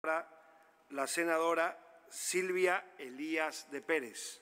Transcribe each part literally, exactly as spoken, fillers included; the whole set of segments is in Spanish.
La senadora Silvia Elías de Pérez.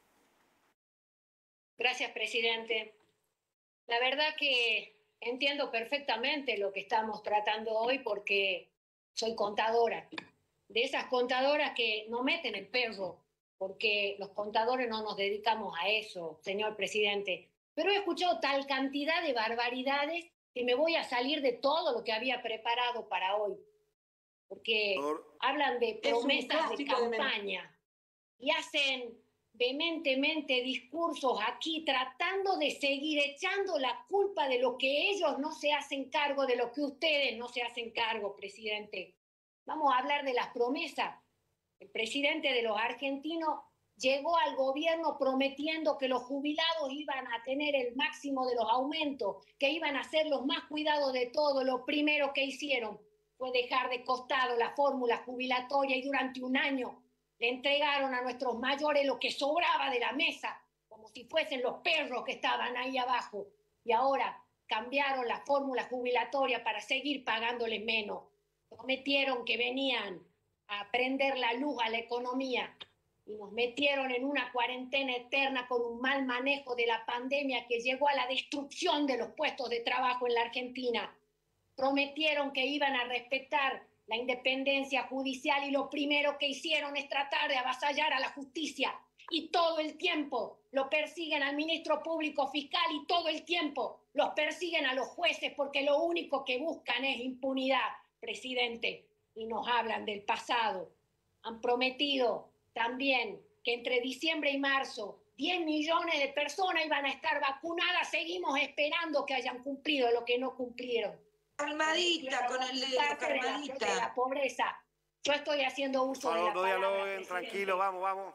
Gracias, presidente. La verdad que entiendo perfectamente lo que estamos tratando hoy porque soy contadora. De esas contadoras que no meten el perro, porque los contadores no nos dedicamos a eso, señor presidente. Pero he escuchado tal cantidad de barbaridades que me voy a salir de todo lo que había preparado para hoy. Porque hablan de promesas de campaña y hacen vehementemente discursos aquí tratando de seguir echando la culpa de lo que ellos no se hacen cargo, de lo que ustedes no se hacen cargo, presidente. Vamos a hablar de las promesas. El presidente de los argentinos llegó al gobierno prometiendo que los jubilados iban a tener el máximo de los aumentos, que iban a ser los más cuidados de todo. Lo primero que hicieron fue dejar de costado la fórmula jubilatoria y durante un año le entregaron a nuestros mayores lo que sobraba de la mesa, como si fuesen los perros que estaban ahí abajo. Y ahora cambiaron la fórmula jubilatoria para seguir pagándoles menos. Prometieron que venían a prender la luz a la economía y nos metieron en una cuarentena eterna con un mal manejo de la pandemia que llegó a la destrucción de los puestos de trabajo en la Argentina. Prometieron que iban a respetar la independencia judicial y lo primero que hicieron es tratar de avasallar a la justicia y todo el tiempo lo persiguen al ministro público fiscal y todo el tiempo los persiguen a los jueces porque lo único que buscan es impunidad, presidente, y nos hablan del pasado. Han prometido también que entre diciembre y marzo diez millones de personas iban a estar vacunadas. Seguimos esperando que hayan cumplido lo que no cumplieron. Calmadita, con el dedo, calmadita. De la, de la pobreza. Yo estoy haciendo uso Por favor, de la no palabra, dialoguen, tranquilo, vamos, vamos.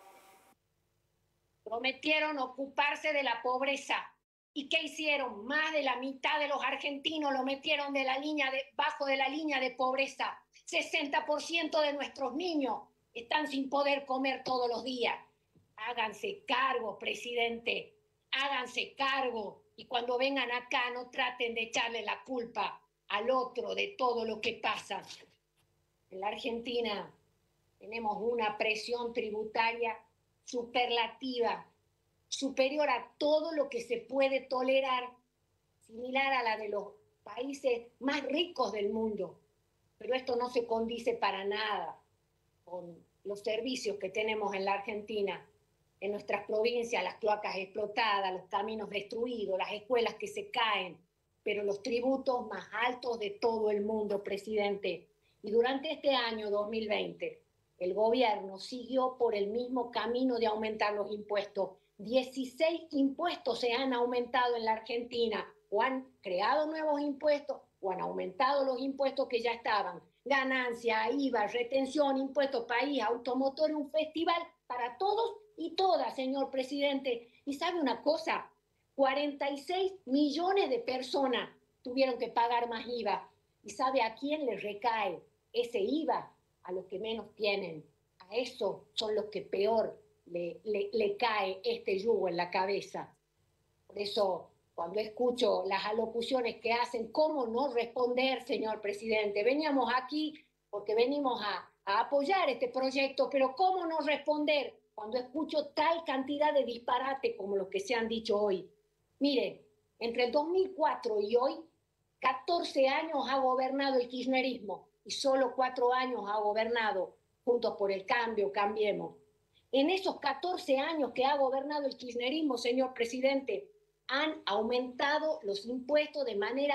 Prometieron ocuparse de la pobreza. ¿Y qué hicieron? Más de la mitad de los argentinos lo metieron de la línea de, bajo de la línea de pobreza. sesenta por ciento de nuestros niños están sin poder comer todos los días. Háganse cargo, presidente. Háganse cargo. Y cuando vengan acá no traten de echarle la culpa al otro de todo lo que pasa. En la Argentina tenemos una presión tributaria superlativa, superior a todo lo que se puede tolerar, similar a la de los países más ricos del mundo. Pero esto no se condice para nada con los servicios que tenemos en la Argentina, en nuestras provincias, las cloacas explotadas, los caminos destruidos, las escuelas que se caen, pero los tributos más altos de todo el mundo, presidente. Y durante este año dos mil veinte, el gobierno siguió por el mismo camino de aumentar los impuestos. dieciséis impuestos se han aumentado en la Argentina, o han creado nuevos impuestos, o han aumentado los impuestos que ya estaban. Ganancia, I V A, retención, impuestos, país, automotor, un festival para todos y todas, señor presidente. Y sabe una cosa, cuarenta y seis millones de personas tuvieron que pagar más I V A. ¿Y sabe a quién les recae ese I V A? A los que menos tienen. A esos son los que peor le, le, le cae este yugo en la cabeza. Por eso, cuando escucho las alocuciones que hacen, ¿cómo no responder, señor presidente? Veníamos aquí porque venimos a, a apoyar este proyecto, pero ¿cómo no responder cuando escucho tal cantidad de disparate como los que se han dicho hoy? Miren, entre el dos mil cuatro y hoy, catorce años ha gobernado el kirchnerismo y solo cuatro años ha gobernado Juntos por el Cambio, Cambiemos. En esos catorce años que ha gobernado el kirchnerismo, señor presidente, han aumentado los impuestos de manera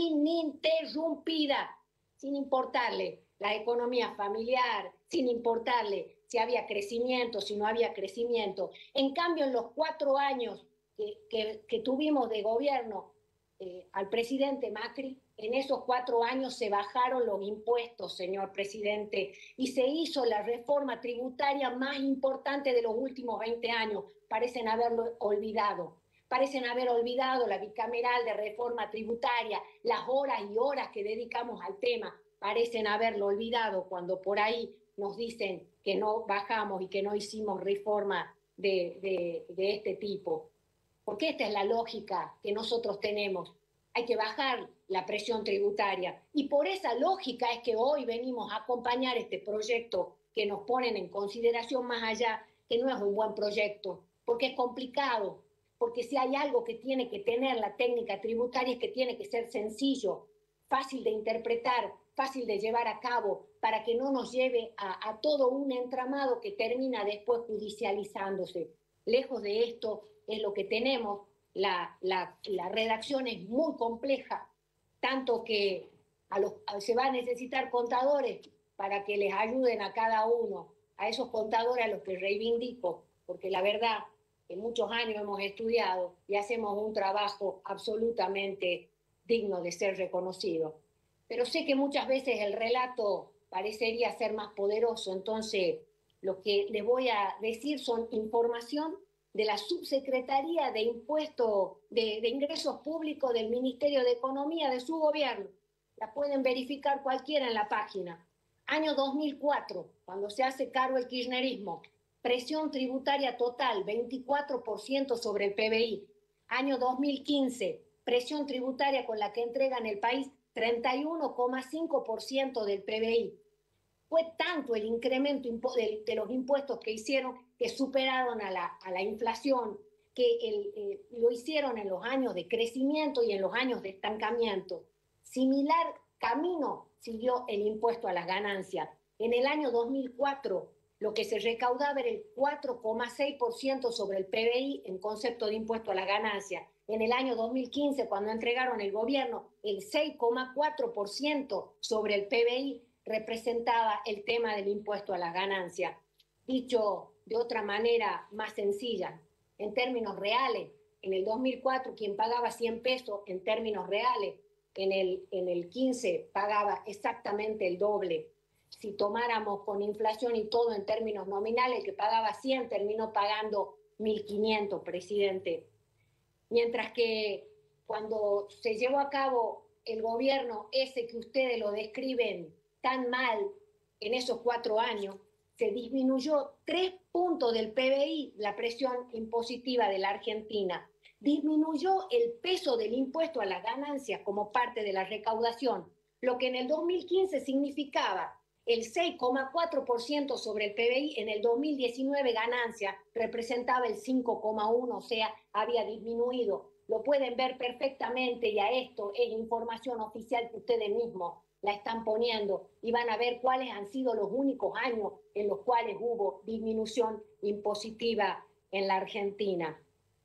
ininterrumpida, sin importarle la economía familiar, sin importarle si había crecimiento, si no había crecimiento. En cambio, en los cuatro años que, que, que tuvimos de gobierno eh, al presidente Macri, en esos cuatro años se bajaron los impuestos, señor presidente, y se hizo la reforma tributaria más importante de los últimos veinte años. Parecen haberlo olvidado. Parecen haber olvidado la bicameral de reforma tributaria, las horas y horas que dedicamos al tema. Parecen haberlo olvidado cuando por ahí nos dicen que no bajamos y que no hicimos reforma de, de, de este tipo. Porque esta es la lógica que nosotros tenemos. Hay que bajar la presión tributaria. Y por esa lógica es que hoy venimos a acompañar este proyecto que nos ponen en consideración más allá, que no es un buen proyecto, porque es complicado, porque si hay algo que tiene que tener la técnica tributaria es que tiene que ser sencillo, fácil de interpretar, fácil de llevar a cabo, para que no nos lleve a, a todo un entramado que termina después judicializándose. Lejos de esto es lo que tenemos. La, la, la redacción es muy compleja, tanto que a los, a, se va a necesitar contadores para que les ayuden a cada uno, a esos contadores a los que reivindico, porque la verdad que muchos años hemos estudiado y hacemos un trabajo absolutamente digno de ser reconocido. Pero sé que muchas veces el relato parecería ser más poderoso, entonces lo que les voy a decir son información de la Subsecretaría de Impuestos, de, de Ingresos Públicos del Ministerio de Economía de su gobierno. La pueden verificar cualquiera en la página. Año dos mil cuatro, cuando se hace cargo el kirchnerismo, presión tributaria total, veinticuatro por ciento sobre el P B I. Año dos mil quince, presión tributaria con la que entregan el país, treinta y uno coma cinco por ciento del P B I. Fue tanto el incremento de, de los impuestos que hicieron que superaron a la, a la inflación, que el, eh, lo hicieron en los años de crecimiento y en los años de estancamiento. Similar camino siguió el impuesto a las ganancias. En el año dos mil cuatro, lo que se recaudaba era el cuatro coma seis por ciento sobre el P B I en concepto de impuesto a las ganancias. En el año dos mil quince, cuando entregaron el gobierno, el seis coma cuatro por ciento sobre el P B I representaba el tema del impuesto a las ganancias. Dicho de otra manera más sencilla, en términos reales, en el dos mil cuatro quien pagaba cien pesos en términos reales, en el, en el quince pagaba exactamente el doble. Si tomáramos con inflación y todo en términos nominales, el que pagaba cien terminó pagando mil quinientos, presidente. Mientras que cuando se llevó a cabo el gobierno ese que ustedes lo describen tan mal en esos cuatro años, se disminuyó tres puntos del P B I la presión impositiva de la Argentina. Disminuyó el peso del impuesto a las ganancias como parte de la recaudación, lo que en el dos mil quince significaba el seis coma cuatro por ciento sobre el P B I, en el dos mil diecinueve ganancia representaba el cinco coma uno por ciento, o sea, había disminuido. Lo pueden ver perfectamente y a esto es información oficial que ustedes mismos la están poniendo y van a ver cuáles han sido los únicos años en los cuales hubo disminución impositiva en la Argentina.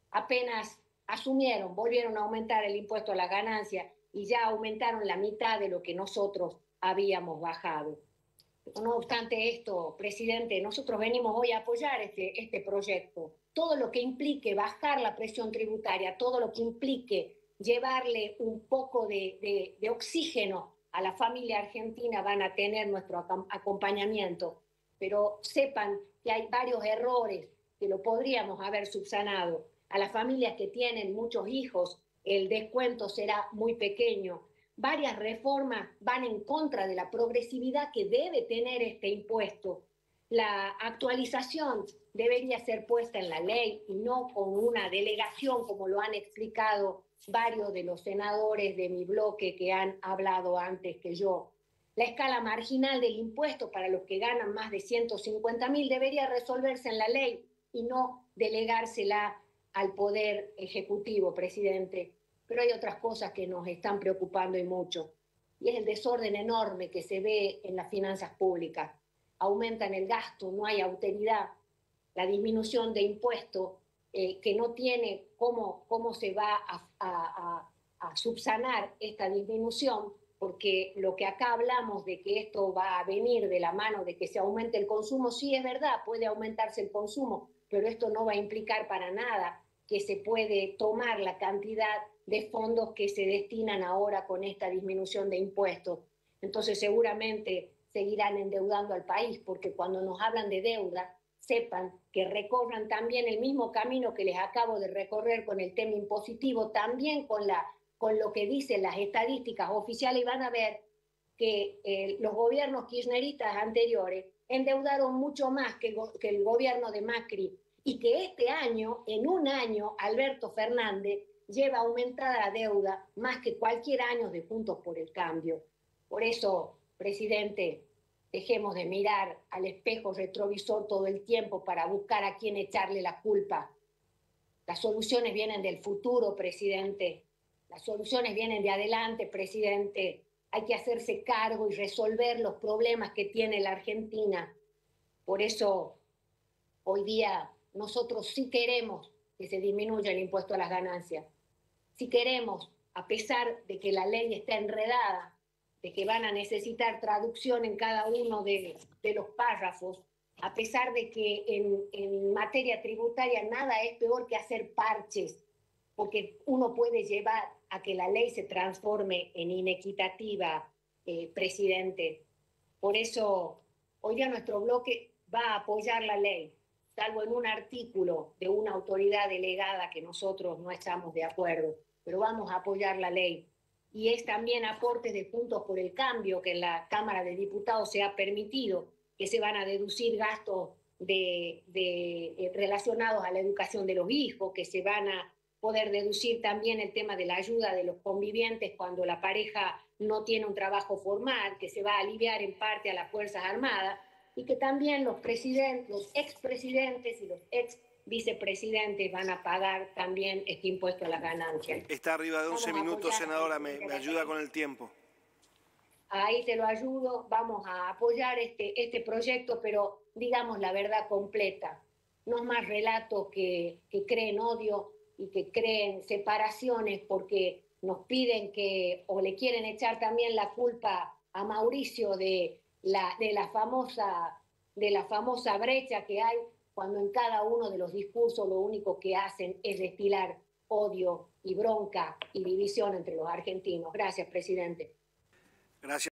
Apenas asumieron, volvieron a aumentar el impuesto a la ganancia y ya aumentaron la mitad de lo que nosotros habíamos bajado. No obstante esto, presidente, nosotros venimos hoy a apoyar este, este proyecto. Todo lo que implique bajar la presión tributaria, todo lo que implique llevarle un poco de, de, de oxígeno a la familia argentina van a tener nuestro acompañamiento. Pero sepan que hay varios errores que lo podríamos haber subsanado. A las familias que tienen muchos hijos, el descuento será muy pequeño. Varias reformas van en contra de la progresividad que debe tener este impuesto. La actualización debería ser puesta en la ley y no con una delegación, como lo han explicado varios de los senadores de mi bloque que han hablado antes que yo. La escala marginal del impuesto para los que ganan más de ciento cincuenta mil debería resolverse en la ley y no delegársela al Poder Ejecutivo, presidente. Pero hay otras cosas que nos están preocupando y mucho, y es el desorden enorme que se ve en las finanzas públicas. Aumentan el gasto, no hay austeridad, la disminución de impuestos, eh, que no tiene cómo, cómo se va a, a, a, a subsanar esta disminución, porque lo que acá hablamos de que esto va a venir de la mano de que se aumente el consumo, sí es verdad, puede aumentarse el consumo, pero esto no va a implicar para nada que se puede tomar la cantidad de fondos que se destinan ahora con esta disminución de impuestos. Entonces seguramente seguirán endeudando al país, porque cuando nos hablan de deuda, sepan que recorran también el mismo camino que les acabo de recorrer con el tema impositivo, también con, la, con lo que dicen las estadísticas oficiales, y van a ver que eh, los gobiernos kirchneristas anteriores endeudaron mucho más que, que el gobierno de Macri, y que este año, en un año, Alberto Fernández lleva aumentada la deuda más que cualquier año de Juntos por el Cambio. Por eso, presidente, dejemos de mirar al espejo retrovisor todo el tiempo para buscar a quién echarle la culpa. Las soluciones vienen del futuro, presidente. Las soluciones vienen de adelante, presidente. Hay que hacerse cargo y resolver los problemas que tiene la Argentina. Por eso, hoy día, nosotros sí queremos que se disminuya el impuesto a las ganancias. Sí queremos, a pesar de que la ley está enredada, de que van a necesitar traducción en cada uno de, de los párrafos, a pesar de que en, en materia tributaria nada es peor que hacer parches, porque uno puede llevar a que la ley se transforme en inequitativa, eh, presidente. Por eso, hoy día nuestro bloque va a apoyar la ley, salvo en un artículo de una autoridad delegada que nosotros no estamos de acuerdo, pero vamos a apoyar la ley. Y es también aportes de Juntos por el Cambio, que en la Cámara de Diputados se ha permitido que se van a deducir gastos de, de, de, relacionados a la educación de los hijos, que se van a poder deducir también el tema de la ayuda de los convivientes cuando la pareja no tiene un trabajo formal, que se va a aliviar en parte a las Fuerzas Armadas, y que también los presidentes, los expresidentes y los ex vicepresidentes van a pagar también este impuesto a las ganancias. Está arriba de once minutos, senadora, me, me ayuda con el tiempo. Ahí te lo ayudo, vamos a apoyar este, este proyecto, pero digamos la verdad completa. No es más relatos que, que creen odio y que creen separaciones porque nos piden que, o le quieren echar también la culpa a Mauricio de la, de la famosa, de la famosa brecha que hay, cuando en cada uno de los discursos lo único que hacen es destilar odio y bronca y división entre los argentinos. Gracias, presidente. Gracias.